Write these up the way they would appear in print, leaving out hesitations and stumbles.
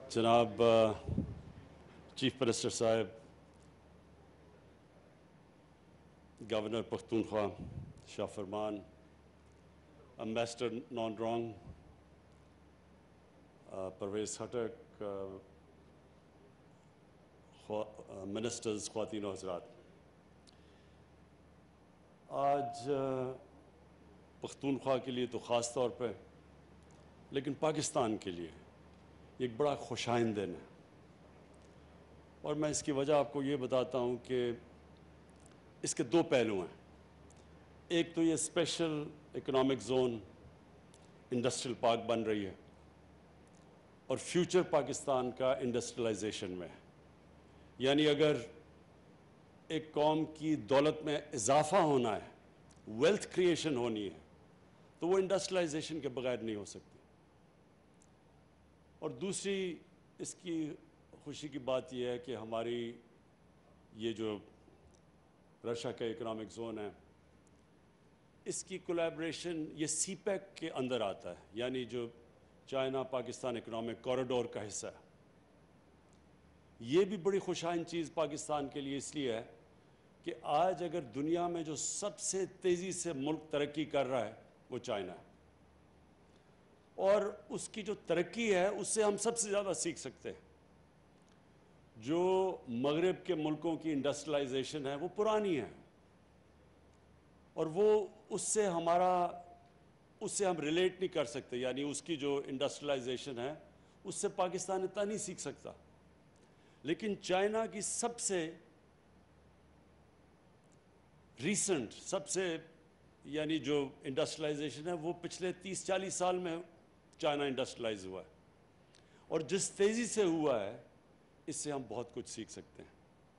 جناب chief minister صاحب، governor Pakhtunkhwa Shah Farman, ambassador Nong Rong Pervez Khattak, ministers, خواتین و حضرات، آج پختونخوا کے لیے تو خاص طور پہ لیکن پاکستان کے لیے ایک بڑا خوشائن دن ہے، اور میں اس کی وجہ آپ کو یہ بتاتا ہوں کہ اس کے دو پہلو ہیں۔ ایک تو یہ special economic zone industrial park بن رہی ہے، اور فیوچر پاکستان کا انڈسٹریلائزیشن میں ہے۔ یعنی اگر ایک قوم کی دولت میں اضافہ ہونا ہے، ویلتھ کریشن ہونی ہے، تو وہ انڈسٹریلائزیشن کے بغیر نہیں ہو سکتی۔ اور دوسری اس کی خوشی کی بات یہ ہے کہ ہماری یہ جو رشیا کا اکنامک زون ہے، اس کی کولیبریشن یہ سی پیک کے اندر آتا ہے، یعنی جو چائنا پاکستان اکنامک کوریڈور کا حصہ ہے۔ یہ بھی بڑی خوشائن چیز پاکستان کے لیے اس لیے ہے کہ آج اگر دنیا میں جو سب سے تیزی سے ملک ترقی کر رہا ہے وہ چائنا ہے، اور اس کی جو ترقی ہے اس سے ہم سب سے زیادہ سیکھ سکتے ہیں۔ جو مغرب کے ملکوں کی انڈسٹریلائزیشن ہے وہ پرانی ہے، اور وہ اس سے ہم ریلیٹ نہیں کر سکتے، یعنی اس کی جو انڈسٹریلائزیشن ہے اس سے پاکستان اتنا نہیں سیکھ سکتا۔ لیکن چائنا کی سب سے ریسنٹ، سب سے یعنی جو انڈسٹریلائزیشن ہے وہ پچھلے 30-40 سال میں چائنا انڈسٹریلائز ہوا ہے، اور جس تیزی سے ہوا ہے اس سے ہم بہت کچھ سیکھ سکتے ہیں۔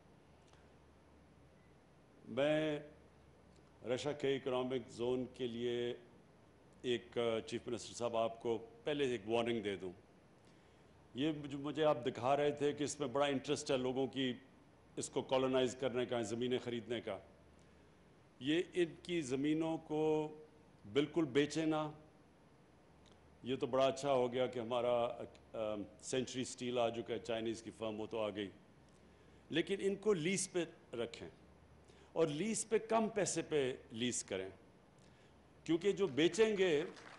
میں رشیا کے اکنامک زون کے لیے ایک چیف منسٹر صاحب آپ کو پہلے ایک وارننگ دے دوں۔ یہ جو مجھے آپ دکھا رہے تھے کہ اس میں بڑا انٹرسٹ ہے لوگوں کی، اس کو کالونائز کرنے کا، زمینیں خریدنے کا، یہ ان کی زمینوں کو بالکل بیچے نہ۔ یہ تو بڑا اچھا ہو گیا کہ ہمارا سینچری سٹیل آ چکا ہے، چائنیز کی فرم، وہ تو آ گئی، لیکن ان کو لیز پہ رکھیں، اور لیز پہ کم پیسے پہ لیز کریں، کیونکہ جو بیچیں گے،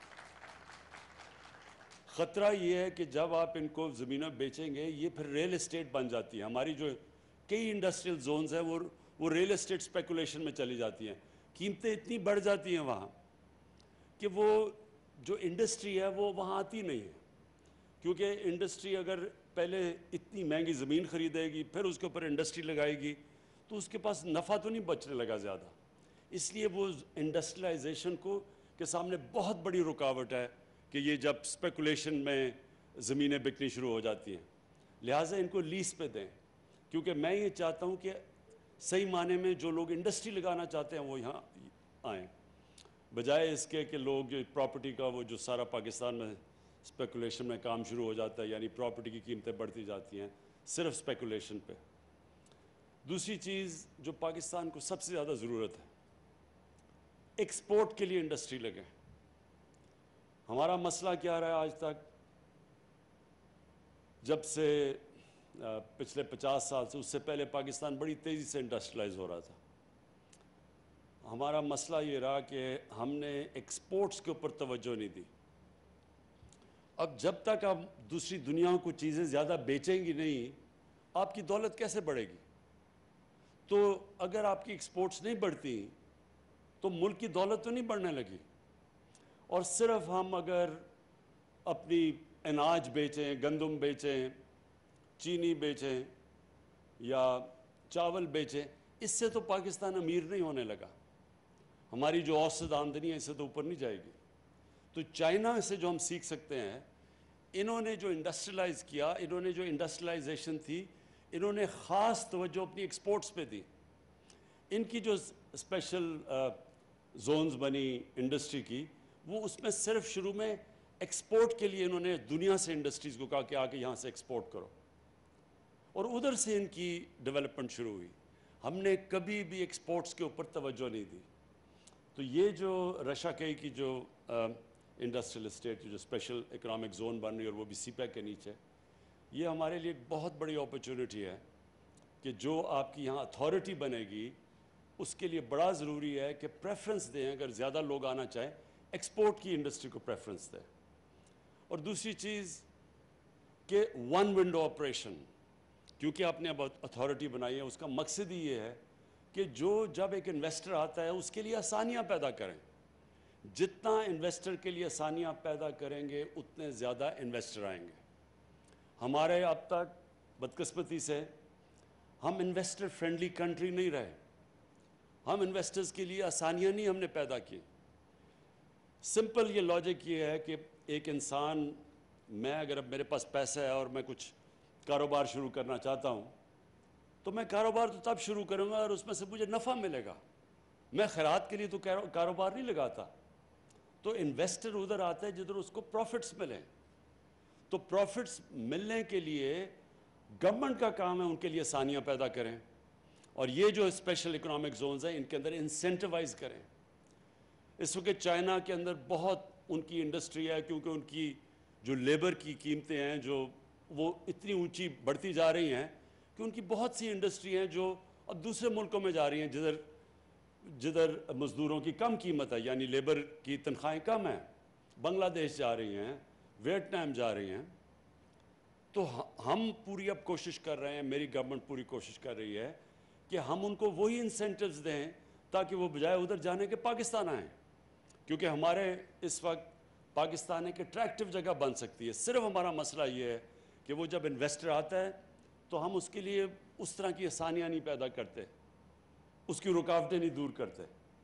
خطرہ یہ ہے کہ جب آپ ان کو زمینیں بیچیں گے یہ پھر ریل اسٹیٹ بن جاتی ہے۔ ہماری جو کئی انڈسٹریل زونز ہیں وہ ریل اسٹیٹ اسپیکولیشن میں چلی جاتی ہیں، قیمتیں اتنی بڑھ جاتی ہیں وہاں کہ وہ جو انڈسٹری ہے وہ وہاں آتی نہیں ہے، کیونکہ انڈسٹری اگر پہلے اتنی مہنگی زمین خریدے گی، پھر اس کے اوپر انڈسٹری لگائے گی، تو اس کے پاس نفع تو نہیں بچنے لگا زیادہ۔ اس لیے وہ انڈسٹریلائزیشن کے سامنے بہت بڑی رکاوٹ ہے کہ یہ جب اسپیکولیشن میں زمینیں بکنی شروع ہو جاتی ہیں، لہٰذا ان کو لیز پہ دیں، کیونکہ میں یہ چاہتا ہوں کہ صحیح معنی میں جو لوگ انڈسٹری لگانا چاہتے ہیں وہ یہاں آئیں، بجائے اس کے کہ لوگ پراپرٹی کا وہ جو سارا پاکستان میں اسپیکولیشن میں کام شروع ہو جاتا ہے، یعنی پراپرٹی کی قیمتیں بڑھتی جاتی ہیں صرف اسپیکولیشن پہ۔ دوسری چیز جو پاکستان کو سب سے زیادہ ضرورت ہے، ایکسپورٹ کے لیے انڈسٹری لگیں۔ ہمارا مسئلہ کیا رہا ہے آج تک؟ جب سے پچھلے 50 سال سے، اس سے پہلے پاکستان بڑی تیزی سے انڈسٹریلائز ہو رہا تھا، ہمارا مسئلہ یہ رہا کہ ہم نے ایکسپورٹس کے اوپر توجہ نہیں دی۔ اب جب تک آپ دوسری دنیا کو چیزیں زیادہ بیچیں گی نہیں، آپ کی دولت کیسے بڑھے گی؟ تو اگر آپ کی ایکسپورٹس نہیں بڑھتی تو ملک کی دولت تو نہیں بڑھنے لگی، اور صرف ہم اگر اپنی اناج بیچیں، گندم بیچیں، چینی بیچیں یا چاول بیچیں، اس سے تو پاکستان امیر نہیں ہونے لگا، ہماری جو اوسط آمدنی ہے اس سے تو اوپر نہیں جائے گی۔ تو چائنا سے جو ہم سیکھ سکتے ہیں، انہوں نے جو انڈسٹریلائز کیا، انہوں نے جو انڈسٹریلائزیشن تھی، انہوں نے خاص توجہ اپنی ایکسپورٹس پہ دی۔ ان کی جو اسپیشل زونز بنی انڈسٹری کی، وہ اس میں صرف شروع میں ایکسپورٹ کے لیے انہوں نے دنیا سے انڈسٹریز کو کہا کہ آ کے یہاں سے ایکسپورٹ کرو، اور ادھر سے ان کی ڈیولپمنٹ شروع ہوئی۔ ہم نے کبھی بھی ایکسپورٹس کے اوپر توجہ نہیں دی۔ تو یہ جو رشیا کی جو انڈسٹریل اسٹیٹ جو اسپیشل اکنامک زون بن رہی ہے، اور وہ بھی سی پیک کے نیچے، یہ ہمارے لیے ایک بہت بڑی اپرچونٹی ہے کہ جو آپ کی یہاں اتھارٹی بنے گی اس کے لیے بڑا ضروری ہے کہ پریفرنس دیں، اگر زیادہ لوگ آنا چاہیں ایکسپورٹ کی انڈسٹری کو پریفرنس دیں. اور دوسری چیز کہ ون ونڈو آپریشن، کیونکہ آپ نے اب اتھارٹی بنائی ہے، اس کا مقصد ہی یہ ہے کہ جب ایک انویسٹر آتا ہے اس کے لیے آسانیاں پیدا کریں. جتنا انویسٹر کے لیے آسانیاں پیدا کریں گے اتنے زیادہ انویسٹر آئیں گے. ہمارے اب تک بدقسمتی سے ہم انویسٹر فرینڈلی کنٹری نہیں رہے. ہم انویسٹرز کے لیے آسانیاں نہیں ہم نے پیدا کی. سمپل یہ لاجک یہ ہے کہ ایک انسان، میں اگر اب میرے پاس پیسہ ہے اور میں کچھ کاروبار شروع کرنا چاہتا ہوں تو میں کاروبار تو تب شروع کروں گا اور اس میں سے مجھے نفع ملے گا. میں خیرات کے لیے تو کاروبار نہیں لگاتا. تو انویسٹر ادھر آتا ہے جدھر اس کو پروفٹس ملیں. تو پروفٹس ملنے کے لیے گورنمنٹ کا کام ہے ان کے لیے آسانیاں پیدا کریں، اور یہ جو اسپیشل اکنامک زونز ہیں ان کے اندر انسینٹیوائز کریں. اس وقت چائنا کے اندر بہت ان کی انڈسٹری ہے، کیونکہ ان کی جو لیبر کی قیمتیں ہیں جو وہ اتنی اونچی بڑھتی جا رہی ہیں کہ ان کی بہت سی انڈسٹری ہیں جو اب دوسرے ملکوں میں جا رہی ہیں جدھر مزدوروں کی کم قیمت ہے، یعنی لیبر کی تنخواہیں کم ہیں. بنگلہ دیش جا رہی ہیں، ویتنام جا رہی ہیں. تو ہم پوری اب کوشش کر رہے ہیں، میری گورنمنٹ پوری کوشش کر رہی ہے کہ ہم ان کو وہی انسینٹیوز دیں تاکہ وہ بجائے ادھر جانے کے پاکستان آئیں. کیونکہ ہمارے اس وقت پاکستان ایک اٹریکٹیو جگہ بن سکتی ہے. صرف ہمارا مسئلہ یہ ہے کہ وہ جب انویسٹر آتا ہے تو ہم اس کے لیے اس طرح کی آسانیاں نہیں پیدا کرتے، اس کی رکاوٹیں نہیں دور کرتے.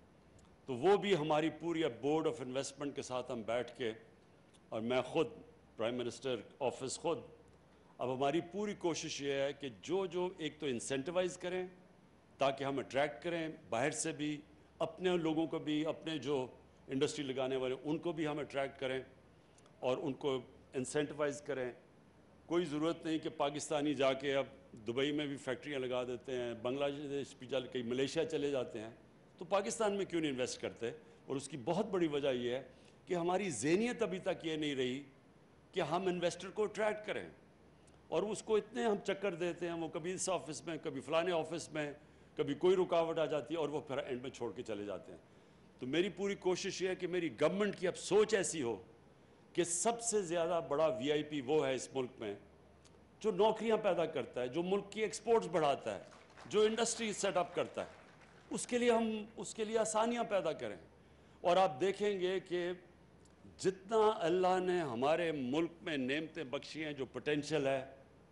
تو وہ بھی ہماری پوری اب بورڈ آف انویسٹمنٹ کے ساتھ ہم بیٹھ کے، اور میں خود پرائم منسٹر آفس خود، اب ہماری پوری کوشش یہ ہے کہ جو ایک تو انسینٹیوائز کریں تاکہ ہم اٹریکٹ کریں باہر سے بھی، اپنے لوگوں کو بھی، اپنے جو انڈسٹری لگانے والے ان کو بھی ہم اٹریکٹ کریں اور ان کو انسینٹیوائز کریں. کوئی ضرورت نہیں کہ پاکستانی جا کے اب دبئی میں بھی فیکٹریاں لگا دیتے ہیں، بنگلہ دیش بھی کہیں ملیشیا چلے جاتے ہیں، تو پاکستان میں کیوں نہیں انویسٹ کرتے؟ اور اس کی بہت بڑی وجہ یہ ہے کہ ہماری ذہنیت ابھی تک یہ نہیں رہی کہ ہم انویسٹر کو اٹریکٹ کریں. اور اس کو اتنے ہم چکر دیتے ہیں، وہ کبھی اس آفس میں، کبھی فلانے آفس میں، کبھی کوئی رکاوٹ آ جاتی ہے اور وہ پھر اینڈ میں چھوڑ کے چلے جاتے ہیں. تو میری پوری کوشش یہ ہے کہ میری گورنمنٹ کی اب سوچ ایسی ہو کہ سب سے زیادہ بڑا وی آئی پی وہ ہے اس ملک میں جو نوکریاں پیدا کرتا ہے، جو ملک کی ایکسپورٹس بڑھاتا ہے، جو انڈسٹری سیٹ اپ کرتا ہے. اس کے لیے ہم اس کے لیے آسانیاں پیدا کریں. اور آپ دیکھیں گے کہ جتنا اللہ نے ہمارے ملک میں نعمتیں بخشی ہیں، جو پوٹینشیل ہے،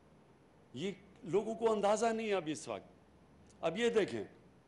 یہ لوگوں کو اندازہ نہیں ہے اب اس وقت. اب یہ دیکھیں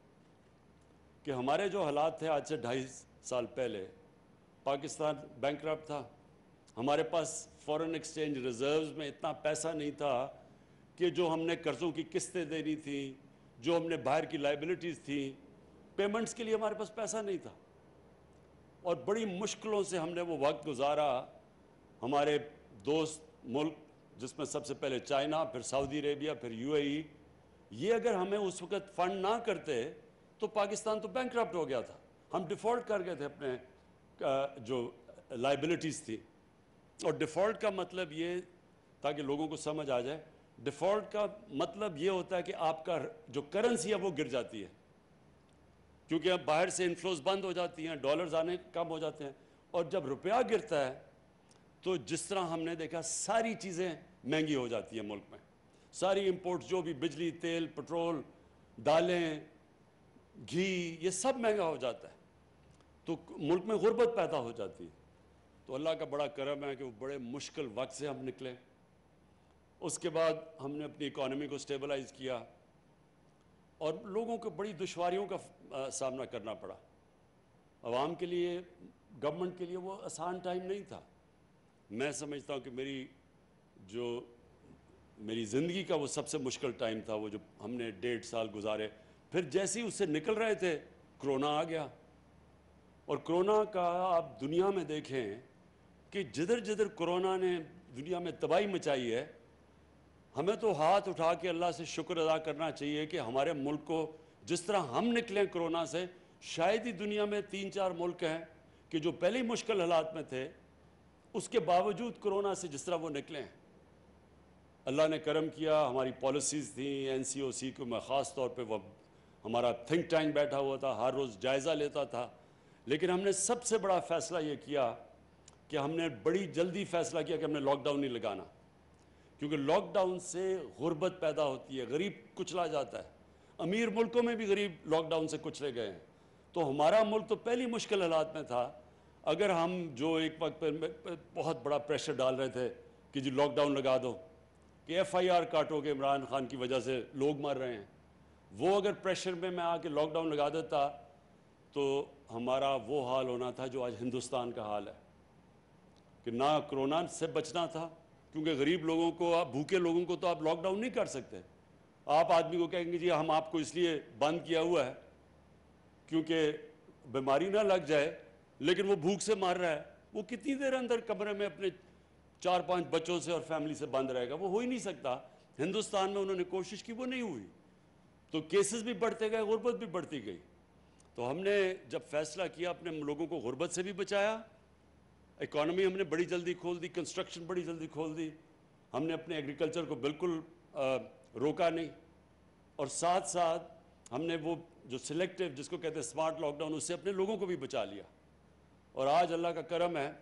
کہ ہمارے جو حالات تھے آج سے 2.5 سال پہلے، پاکستان بینکرپٹ تھا. ہمارے پاس فورن ایکسچینج ریزروز میں اتنا پیسہ نہیں تھا کہ جو ہم نے قرضوں کی قسطیں دینی تھیں، جو ہم نے باہر کی لائبلٹیز تھیں، پیمنٹس کے لیے ہمارے پاس پیسہ نہیں تھا. اور بڑی مشکلوں سے ہم نے وہ وقت گزارا. ہمارے دوست ملک جس میں سب سے پہلے چائنا، پھر سعودی عربیہ، پھر یو اے ای، یہ اگر ہمیں اس وقت فنڈ نہ کرتے تو پاکستان تو بینکرپٹ ہو گیا تھا. ہم ڈیفالٹ کر گئے تھے اپنے جو لائبلٹیز تھی. اور ڈیفالٹ کا مطلب یہ، تاکہ لوگوں کو سمجھ آ جائے، ڈیفالٹ کا مطلب یہ ہوتا ہے کہ آپ کا جو کرنسی ہے وہ گر جاتی ہے، کیونکہ اب باہر سے انفلوز بند ہو جاتی ہیں، ڈالرز آنے کم ہو جاتے ہیں. اور جب روپیہ گرتا ہے تو جس طرح ہم نے دیکھا ساری چیزیں مہنگی ہو جاتی ہیں ملک میں. ساری امپورٹس، جو بھی بجلی، تیل، پٹرول، دالیں، گھی، یہ سب مہنگا ہو جاتا ہے. تو ملک میں غربت پیدا ہو جاتی ہے. تو اللہ کا بڑا کرم ہے کہ وہ بڑے مشکل وقت سے ہم نکلے. اس کے بعد ہم نے اپنی اکانومی کو سٹیبلائز کیا اور لوگوں کو بڑی دشواریوں کا سامنا کرنا پڑا. عوام کے لیے، گورنمنٹ کے لیے وہ آسان ٹائم نہیں تھا. میں سمجھتا ہوں کہ میری زندگی کا وہ سب سے مشکل ٹائم تھا، وہ جو ہم نے 1.5 سال گزارے. پھر جیسے ہی اس سے نکل رہے تھے کرونا آ گیا. اور کرونا کا آپ دنیا میں دیکھیں کہ جدھر کرونا نے دنیا میں تباہی مچائی ہے، ہمیں تو ہاتھ اٹھا کے اللہ سے شکر ادا کرنا چاہیے کہ ہمارے ملک کو جس طرح ہم نکلیں کرونا سے، شاید ہی دنیا میں 3-4 ملک ہیں کہ جو پہلے ہی مشکل حالات میں تھے اس کے باوجود کرونا سے جس طرح وہ نکلیں. اللہ نے کرم کیا, ہماری پالیسیز تھیں, NCOC کو میں خاص طور پہ, وہ ہمارا تھنک ٹینک بیٹھا ہوا تھا, ہر روز جائزہ لیتا تھا. لیکن ہم نے سب سے بڑا فیصلہ یہ کیا کہ ہم نے بڑی جلدی فیصلہ کیا کہ ہم نے لاک ڈاؤن نہیں لگانا, کیونکہ لاک ڈاؤن سے غربت پیدا ہوتی ہے, غریب کچلا جاتا ہے. امیر ملکوں میں بھی غریب لاک ڈاؤن سے کچلے گئے ہیں. تو ہمارا ملک تو پہلی مشکل حالات میں تھا. اگر ہم جو ایک وقت پہ بہت بڑا پریشر ڈال رہے تھے کہ جی لاک ڈاؤن لگا دو, کہ FIR کاٹو کہ عمران خان کی وجہ سے لوگ مر رہے ہیں, وہ اگر پریشر میں آ کے لاک ڈاؤن لگا دیتا تو ہمارا وہ حال ہونا تھا جو آج ہندوستان کا حال ہے, کہ نہ کرونا سے بچنا تھا, کیونکہ غریب لوگوں کو, آپ بھوکے لوگوں کو تو آپ لاک ڈاؤن نہیں کر سکتے. آپ آدمی کو کہیں گے جی ہم آپ کو اس لیے بند کیا ہوا ہے کیونکہ بیماری نہ لگ جائے, لیکن وہ بھوک سے مار رہا ہے, وہ کتنی دیر اندر کمرے میں اپنے 4-5 بچوں سے اور فیملی سے بند رہے گا؟ وہ ہو ہی نہیں سکتا. ہندوستان میں انہوں نے کوشش کی, وہ نہیں ہوئی, تو کیسز بھی بڑھتے گئے, غربت بھی بڑھتی گئی. تو ہم نے جب فیصلہ کیا, اپنے لوگوں کو غربت سے بھی بچایا, اکانومی ہم نے بڑی جلدی کھول دی, کنسٹرکشن بڑی جلدی کھول دی, ہم نے اپنے ایگریکلچر کو بالکل روکا نہیں, اور ساتھ ساتھ ہم نے وہ جو سلیکٹیو جس کو کہتے ہیں سمارٹ لاک ڈاؤن, اس سے اپنے لوگوں کو بھی بچا لیا. اور آج اللہ کا کرم ہے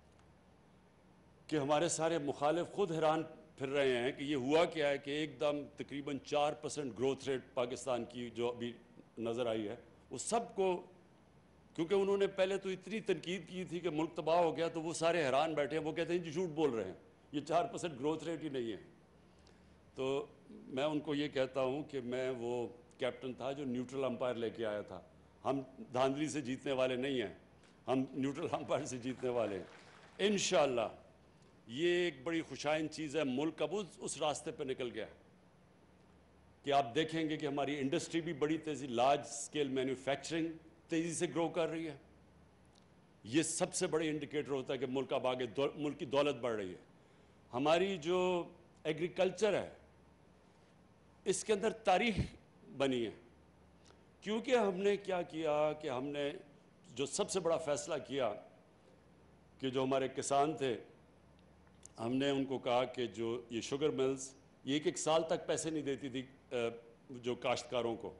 کہ ہمارے سارے مخالف خود حیران پھر رہے ہیں کہ یہ ہوا کیا ہے کہ ایک دم تقریباً 4% گروتھ ریٹ پاکستان کی جو ابھی نظر آئی ہے, وہ سب کو, کیونکہ انہوں نے پہلے تو اتنی تنقید کی تھی کہ ملک تباہ ہو گیا, تو وہ سارے حیران بیٹھے ہیں, وہ کہتے ہیں جی جھوٹ بول رہے ہیں, یہ 4% گروتھ ریٹ ہی نہیں ہے. تو میں ان کو یہ کہتا ہوں کہ میں وہ کیپٹن تھا جو نیوٹرل امپائر لے کے آیا تھا. ہم دھاندلی سے جیتنے والے نہیں ہیں, ہم نیوٹرل امپائر سے جیتنے والے ہیں انشاءاللہ. یہ ایک بڑی خوشائند چیز ہے, ملک اب اس راستے پہ نکل گیا کہ آپ دیکھیں گے کہ ہماری انڈسٹری بھی بڑی تیزی, لارج سکیل مینوفیکچرنگ تیزی سے گرو کر رہی ہے. یہ سب سے بڑی انڈیکیٹر ہوتا ہے کہ ملک اب آگے, ملک کی دولت بڑھ رہی ہے. ہماری جو ایگریکلچر ہے اس کے اندر تاریخ بنی ہے, کیونکہ ہم نے کیا کیا کہ ہم نے جو سب سے بڑا فیصلہ کیا کہ جو ہمارے کسان تھے, ہم نے ان کو کہا کہ جو یہ شوگر ملز یہ ایک سال تک پیسے نہیں دیتی تھی جو کاشتکاروں کو,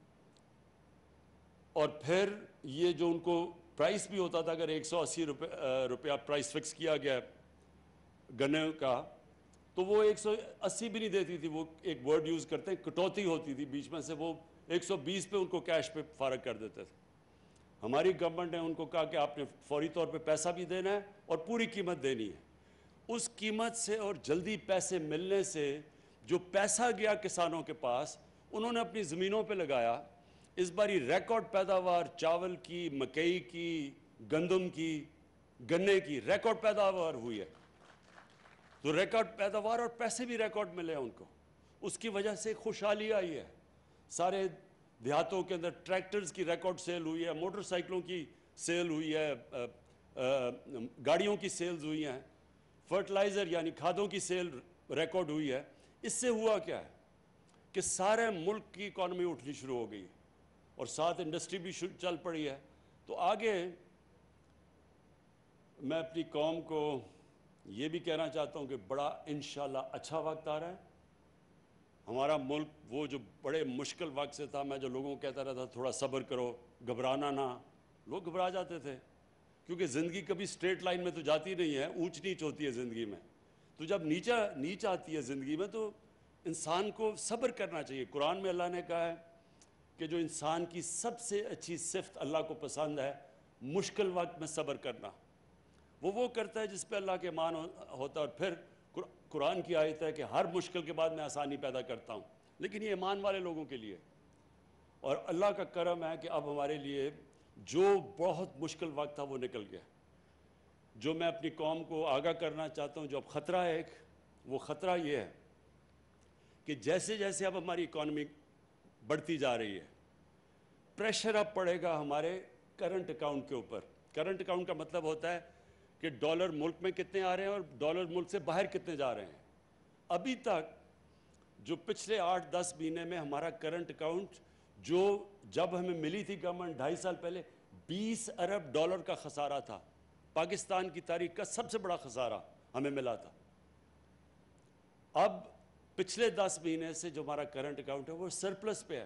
اور پھر یہ جو ان کو پرائس بھی ہوتا تھا, اگر 180 روپیہ پرائس فکس کیا گیا گنے کا, تو وہ 180 بھی نہیں دیتی تھی. وہ ایک ورڈ یوز کرتے ہیں کٹوتی ہوتی تھی بیچ میں سے, وہ 120 پہ ان کو کیش پہ فارغ کر دیتے تھے. ہماری گورنمنٹ نے ان کو کہا کہ آپ نے فوری طور پہ پیسہ بھی دینا ہے اور پوری قیمت دینی ہے. اس قیمت سے اور جلدی پیسے ملنے سے جو پیسہ گیا کسانوں کے پاس, انہوں نے اپنی زمینوں پہ لگایا. اس باری ریکارڈ پیداوار چاول کی, مکئی کی, گندم کی, گنے کی ریکارڈ پیداوار ہوئی ہے. تو ریکارڈ پیداوار اور پیسے بھی ریکارڈ ملے ہیں ان کو, اس کی وجہ سے خوشحالی آئی ہے. سارے دیہاتوں کے اندر ٹریکٹرز کی ریکارڈ سیل ہوئی ہے, موٹر سائیکلوں کی سیل ہوئی ہے, گاڑیوں کی سیلز ہوئی ہیں, فرٹیلائزر یعنی کھادوں کی سیل ریکارڈ ہوئی ہے. اس سے ہوا کیا ہے کہ سارے ملک کی اکانومی اٹھنی شروع ہو گئی اور ساتھ انڈسٹری بھی چل پڑی ہے. تو آگے میں اپنی قوم کو یہ بھی کہنا چاہتا ہوں کہ بڑا انشاءاللہ اچھا وقت آ رہا ہے. ہمارا ملک وہ جو بڑے مشکل وقت سے تھا, میں جو لوگوں کو کہتا رہتا تھوڑا صبر کرو, گھبرانا نہ, لوگ گھبرا جاتے تھے کیونکہ زندگی کبھی سٹریٹ لائن میں تو جاتی نہیں ہے, اونچ نیچ ہوتی ہے زندگی میں. تو جب نیچ آتی ہے زندگی میں تو انسان کو صبر کرنا چاہیے. قرآن میں اللہ نے کہا ہے کہ جو انسان کی سب سے اچھی صفت اللہ کو پسند ہے مشکل وقت میں صبر کرنا, وہ کرتا ہے جس پہ اللہ کے ایمان ہوتا ہے. اور پھر قرآن کی آیت ہے کہ ہر مشکل کے بعد میں آسانی پیدا کرتا ہوں, لیکن یہ ایمان والے لوگوں کے لیے. اور اللہ کا کرم ہے کہ اب ہمارے لیے جو بہت مشکل وقت تھا وہ نکل گیا. جو میں اپنی قوم کو آگاہ کرنا چاہتا ہوں, جو اب خطرہ ہے ایک, وہ خطرہ یہ ہے کہ جیسے جیسے اب ہماری اکانومی بڑھتی جا رہی ہے, پریشر اب پڑے گا ہمارے کرنٹ اکاؤنٹ کے اوپر. کرنٹ اکاؤنٹ کا مطلب ہوتا ہے کہ ڈالر ملک میں کتنے آ رہے ہیں اور ڈالر ملک سے باہر کتنے جا رہے ہیں. ابھی تک جو پچھلے 8-10 مہینے میں ہمارا کرنٹ اکاؤنٹ, جو جب ہمیں ملی تھی گورنمنٹ 2.5 سال پہلے, 20 ارب ڈالر کا خسارہ تھا. پاکستان کی تاریخ کا سب سے بڑا خسارہ ہمیں ملا تھا. اب پچھلے 10 مہینے سے جو ہمارا کرنٹ اکاؤنٹ ہے وہ سرپلس پہ ہے،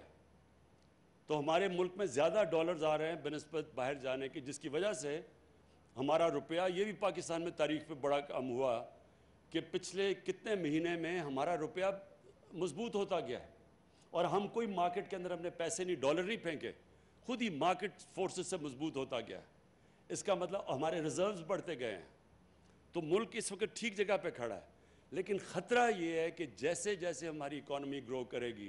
تو ہمارے ملک میں زیادہ ڈالرز آ رہے ہیں بنسبت باہر جانے کی، جس کی وجہ سے ہمارا روپیہ، یہ بھی پاکستان میں تاریخ پہ بڑا کم ہوا کہ پچھلے کتنے مہینے میں ہمارا روپیہ مضبوط ہوتا گیا ہے، اور ہم کوئی مارکیٹ کے اندر اپنے پیسے نہیں، ڈالر نہیں پھینکے، خود ہی مارکیٹ فورسز سے مضبوط ہوتا گیا ہے۔ اس کا مطلب ہمارے ریزروز بڑھتے گئے ہیں، تو ملک اس وقت ٹھیک جگہ پہ کھڑا ہے۔ لیکن خطرہ یہ ہے کہ جیسے جیسے ہماری اکانومی گرو کرے گی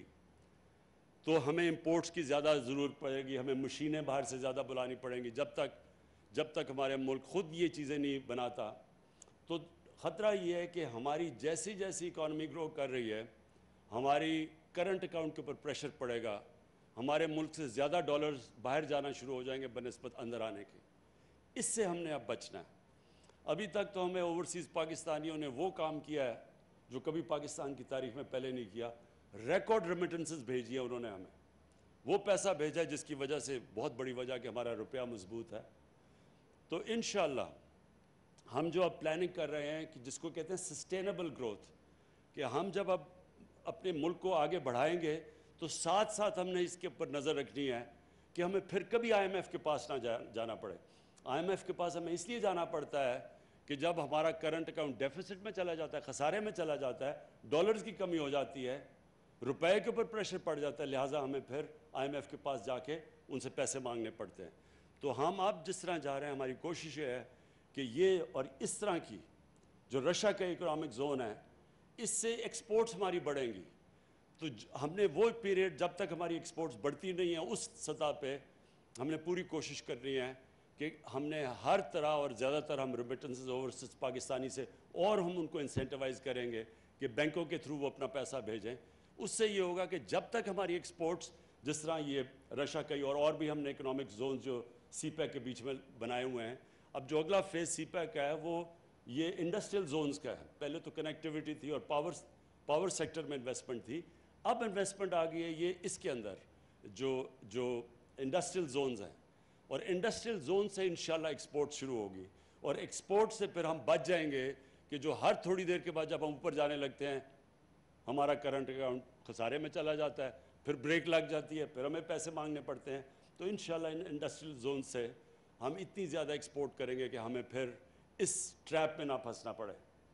تو ہمیں امپورٹس کی زیادہ ضرورت پڑے گی، ہمیں مشینیں باہر سے زیادہ بلانی پڑیں گی، جب تک ہمارے ملک خود یہ چیزیں نہیں بناتا۔ تو خطرہ یہ ہے کہ ہماری جیسی جیسی اکانومی گرو کر رہی ہے، ہماری کرنٹ اکاؤنٹ کے اوپر پریشر پڑے گا، ہمارے ملک سے زیادہ ڈالرز باہر جانا شروع ہو جائیں گے بنسبت اندر آنے کے۔ اس سے ہم نے اب بچنا ہے۔ ابھی تک تو ہمیں اوورسیز پاکستانیوں نے وہ کام کیا ہے جو کبھی پاکستان کی تاریخ میں پہلے نہیں کیا، ریکارڈ ریمیٹنسز بھیجی ہیں انہوں نے ہمیں، وہ پیسہ بھیجا ہے جس کی وجہ سے بہت بڑی وجہ کہ ہمارا روپیہ مضبوط ہے۔ تو انشاءاللہ ہم جو اب پلاننگ کر رہے ہیں کہ جس کو کہتے ہیں سسٹینیبل گروتھ، کہ ہم جب اب اپنے ملک کو آگے بڑھائیں گے تو ساتھ ساتھ ہم نے اس کے اوپر نظر رکھنی ہے کہ ہمیں پھر کبھی آئی ایم ایف کے پاس نہ جانا پڑے۔ آئی ایم ایف کے پاس ہمیں اس لیے جانا پڑتا ہے کہ جب ہمارا کرنٹ اکاؤنٹ ڈیفیسٹ میں چلا جاتا ہے، خسارے میں چلا جاتا ہے، ڈالرز کی کمی ہو جاتی ہے، روپے کے اوپر پریشر پڑ جاتا ہے، لہٰذا ہمیں پھر آئی ایم ایف کے پاس جا کے ان سے پیسے مانگنے پڑتے ہیں۔ تو ہم اب جس طرح جا رہے ہیں، ہماری کوشش یہ ہے کہ یہ اور اس طرح کی جو رشیا کا اکنامک زون ہے، اس سے ایکسپورٹس ہماری بڑھیں گی۔ تو ہم نے وہ پیریڈ جب تک ہماری ایکسپورٹس بڑھتی نہیں ہیں اس سطح پہ ہم نے پوری کوشش کرنی ہے کہ ہم نے ہر طرح، اور زیادہ تر ہم ریمیٹنسز اوورسیز پاکستانی سے، اور ہم ان کو انسینٹیوائز کریں گے کہ بینکوں کے تھرو وہ اپنا پیسہ بھیجیں۔ اس سے یہ ہوگا کہ جب تک ہماری ایکسپورٹس، جس طرح یہ رشیا کا اور بھی ہم نے اکنامک زونز جو سی پیک کے بیچ میں بنائے ہوئے ہیں، اب جو اگلا فیز سی پیک کا ہے وہ یہ انڈسٹریل زونز کا ہے۔ پہلے تو کنیکٹیوٹی تھی اور پاور سیکٹر میں انویسٹمنٹ تھی، اب انویسٹمنٹ آ گئی ہے یہ اس کے اندر جو انڈسٹریل زونز ہیں، اور انڈسٹریل زون سے انشاءاللہ ایکسپورٹ شروع ہوگی، اور ایکسپورٹ سے پھر ہم بچ جائیں گے کہ جو ہر تھوڑی دیر کے بعد جب ہم اوپر جانے لگتے ہیں ہمارا کرنٹ اکاؤنٹ خسارے میں چلا جاتا ہے، پھر بریک لگ جاتی ہے، پھر ہمیں پیسے مانگنے پڑتے ہیں۔ تو انشاءاللہ ان انڈسٹریل زون سے ہم اتنی زیادہ ایکسپورٹ کریں گے کہ ہمیں پھر اس ٹریپ میں نہ پھنسنا پڑے۔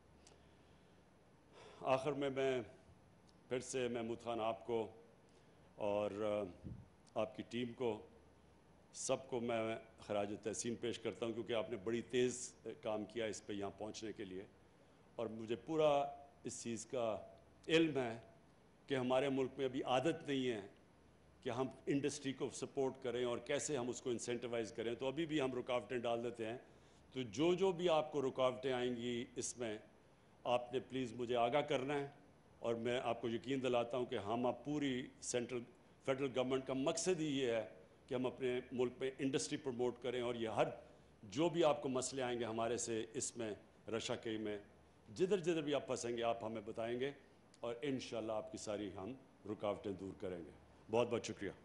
آخر میں پھر سے محمود خان آپ کو اور آپ کی ٹیم کو، سب کو میں خراج تحسین پیش کرتا ہوں، کیونکہ آپ نے بڑی تیز کام کیا اس پہ یہاں پہنچنے کے لیے، اور مجھے پورا اس چیز کا علم ہے کہ ہمارے ملک میں ابھی عادت نہیں ہے کہ ہم انڈسٹری کو سپورٹ کریں اور کیسے ہم اس کو انسینٹیوائز کریں، تو ابھی بھی ہم رکاوٹیں ڈال دیتے ہیں۔ تو جو بھی آپ کو رکاوٹیں آئیں گی اس میں، آپ نے پلیز مجھے آگاہ کرنا ہے، اور میں آپ کو یقین دلاتا ہوں کہ ہم اب پوری فیڈرل گورنمنٹ کا مقصد ہی یہ ہے کہ ہم اپنے ملک میں انڈسٹری پروموٹ کریں، اور یہ جو بھی آپ کو مسئلے آئیں گے ہمارے سے اس میں رشیا کئی میں، جدھر بھی آپ پھنسیں گے آپ ہمیں بتائیں گے، اور انشاءاللہ آپ کی ساری ہم رکاوٹیں دور کریں گے۔ بہت بہت شکریہ۔